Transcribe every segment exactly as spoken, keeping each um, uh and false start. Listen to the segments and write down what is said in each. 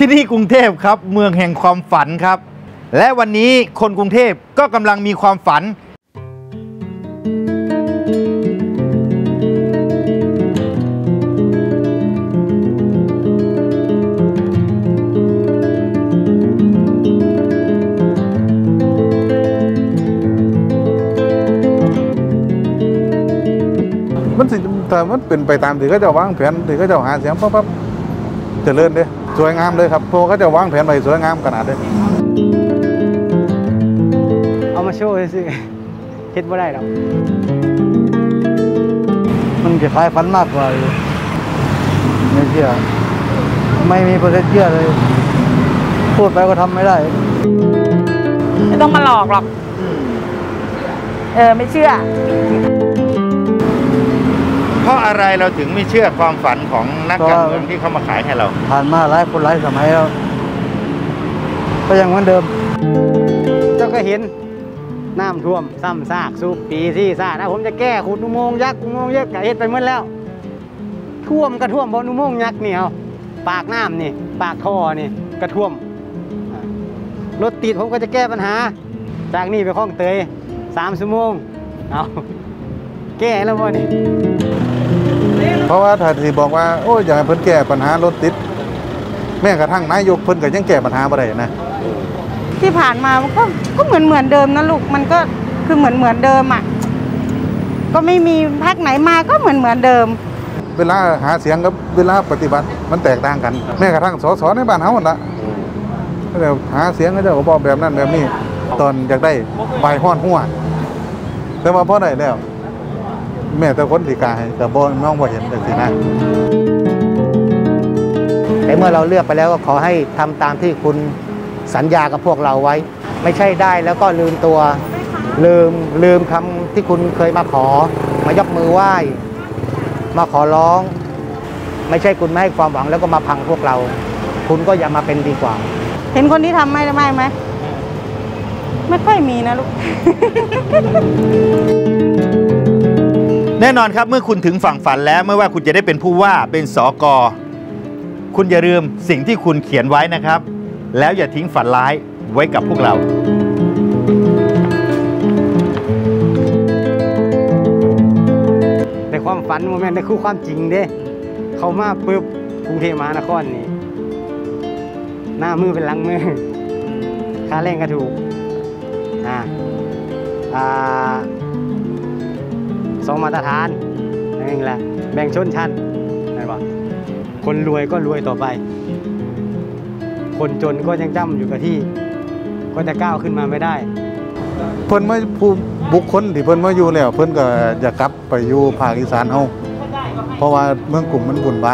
ที่นี่กรุงเทพครับเมืองแห่งความฝันครับและวันนี้คนกรุงเทพก็กำลังมีความฝันมันสิแต่มันเป็นไปตามที่เขาจะวางแผนที่เขาจะหาเสียงปั๊บปั๊บเจริญเด้สวยงามเลยครับเพราะเขาจะวางแผนไปสวยงามขนาดเด้เอามาโชว์สิเฮ็ดบ่ได้หรอกมันจะคล้ายฝันมากกว่าไม่เชื่อไม่มีเปอร์เซ็นต์เชื่อเลยพูดไปก็ทำไม่ได้ไม่ต้องมาหลอกหรอกเออไม่เชื่อเพราะอะไรเราถึงไม่เชื่อความฝันของนักการเมืองที่เขามาขายให้เราผ่านมาหลายคนหลายสมัยแล้วก็ยังเหมือนเดิมเจ้าก็เห็นน้ำท่วมซ้ำซากสุกปีที่ซ่านะผมจะแก้ขุดอุโมงค์ยักษ์อุโมงค์ยักษ์กะเฮ็ดไปหมดแล้วท่วมกระท่วมเพราะอุโมงค์ยักษ์นี่เอาปากน้ำนี่ปากท่อนี่กระท่วมรถติดผมก็จะแก้ปัญหาจากนี่ไปคลองเตยสามชั่วโมงเอาแก้แล้วบ่นี่เพราะว่าถ้าที่บอกว่าโอ้ยอยากให้เพิ่นแก้ปัญหารถติดแม้กระทั่งนายกเพิ่นก็ยังแก้ปัญหาบ่ได้นะที่ผ่านมามันก็ก็เหมือนเหมือนเดิมนะลูกมันก็คือเหมือนเหมือนเดิมอ่ะก็ไม่มีพรรคไหนมาก็เหมือนเหมือนเดิมเวลาหาเสียงกับเวลาปฏิบัติมันแตกต่างกันแม้กระทั่งสสในบ้านเฮานั่นล่ะเดี๋ยวหาเสียงเขาเจ้าก็บอกแบบนั้นแบบนี้ตอนอยากได้ใบฮ้อนหัวแต่ว่าพอได้แล้วแม่แต่คนที่กายแต่บ่น้องบ่เห็นจังซี่นะแต่เมื่อเราเลือกไปแล้วก็ขอให้ทำตามที่คุณสัญญากับพวกเราไว้ไม่ใช่ได้แล้วก็ลืมตัวลืมลืมคำที่คุณเคยมาขอมายกมือไหว้มาขอร้องไม่ใช่คุณไม่ให้ความหวังแล้วก็มาพังพวกเราคุณก็อย่ามาเป็นดีกว่าเห็นคนที่ทำไม่ได้ไหมไหมไม่ค่อยมีนะลูกแน่นอนครับเมื่อคุณถึงฝั่งฝันแล้วไม่ว่าคุณจะได้เป็นผู้ว่าเป็นสก.คุณอย่าลืมสิ่งที่คุณเขียนไว้นะครับแล้วอย่าทิ้งฝันร้ายไว้กับพวกเราแต่ความฝันโมเมนต์ได้คู่ความจริงเด้เขามาปุ๊บกรุงเทพมหานครนี่หน้ามือเป็นหลังมือค่าแรงก็ถูกอ่าอ่าสองมาตรฐานนั่นแหละแบ่งชนชั้นนั่นบ่คนรวยก็รวยต่อไปคนจนก็ยังจ้ำอยู่กับที่ก็จะก้าวขึ้นมาไม่ได้เพิ่นมาผู้บุคคลที่เพิ่นมาอยู่แล้วเพิ่นก็อยากกลับไปอยู่ภาคอีสานเฮาเพราะว่าเมืองกรุงมันวุ่นวาย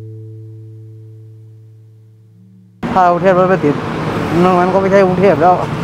ถ้ากรุงเทพรถไม่ติดมันก็ไม่ใช่กรุงเทพแล้ว